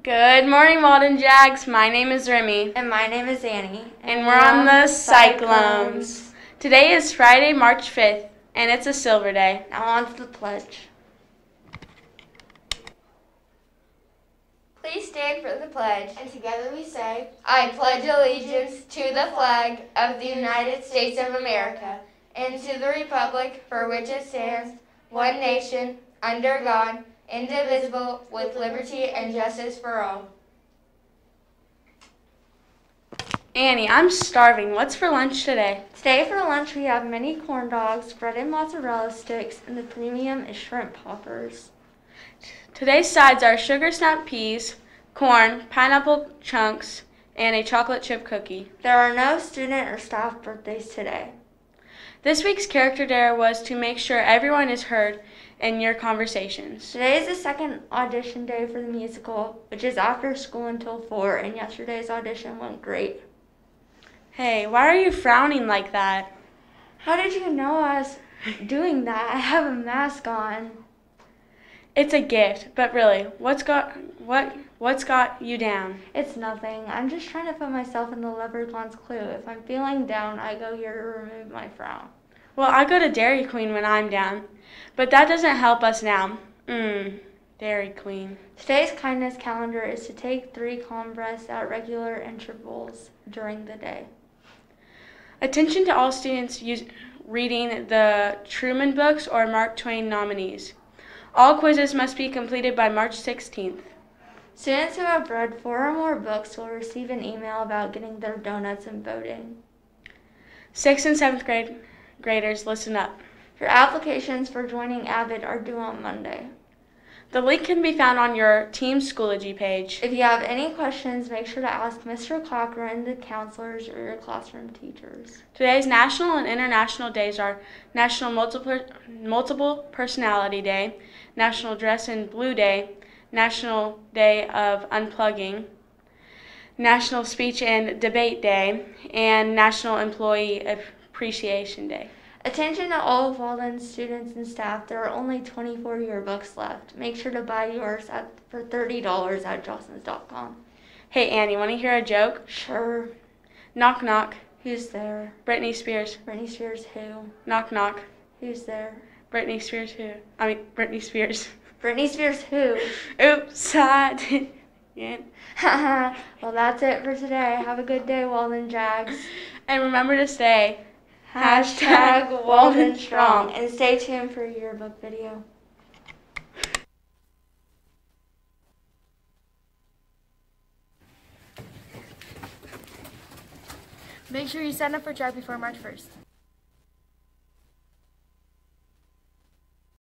Good morning, Walden Jags. My name is Remy. And my name is Annie. And we're on the Cyclones. Today is Friday, March 5th, and it's a silver day. Now on to the pledge. Please stand for the pledge, and together we say, I pledge allegiance to the flag of the United States of America, and to the republic for which it stands, one nation, under God, indivisible, with liberty and justice for all. Annie, I'm starving. What's for lunch today? Today for lunch we have mini corn dogs, breaded mozzarella sticks, and the premium is shrimp poppers. Today's sides are sugar snap peas, corn, pineapple chunks, and a chocolate chip cookie. There are no student or staff birthdays today. This week's character dare was to make sure everyone is heard in your conversations. Today is the second audition day for the musical, which is after school until 4, and yesterday's audition went great. Hey, why are you frowning like that? How did you know I was doing that? I have a mask on. It's a gift, but really, what's got you down? It's nothing. I'm just trying to put myself in the leprechaun's clue. If I'm feeling down, I go here to remove my frown. Well, I go to Dairy Queen when I'm down, but that doesn't help us now. Dairy Queen. Today's kindness calendar is to take 3 calm breaths at regular intervals during the day. Attention to all students reading the Truman Books or Mark Twain nominees. All quizzes must be completed by March 16th. Students who have read 4 or more books will receive an email about getting their donuts and voting. 6th and 7th graders, listen up. Your applications for joining Avid are due on Monday. The link can be found on your Team Schoology page. If you have any questions, make sure to ask Mr. Cochran, the counselors, or your classroom teachers. Today's national and international days are National Multiple Personality Day, National Dress in Blue Day, National Day of Unplugging, National Speech and Debate Day, and National Employee Appreciation Day. Attention to all of Walden's students and staff. There are only 24 yearbooks left. Make sure to buy yours for $30 at jostens.com. Hey, Annie, want to hear a joke? Sure. Knock, knock. Who's there? Britney Spears. Britney Spears who? Knock, knock. Who's there? Britney Spears who? Britney Spears. Britney Spears who? Oops, I did it. Well, that's it for today. Have a good day, Walden Jags. And remember to stay #Walden Strong, and stay tuned for a yearbook video. Make sure you sign up for Drive before March 1st.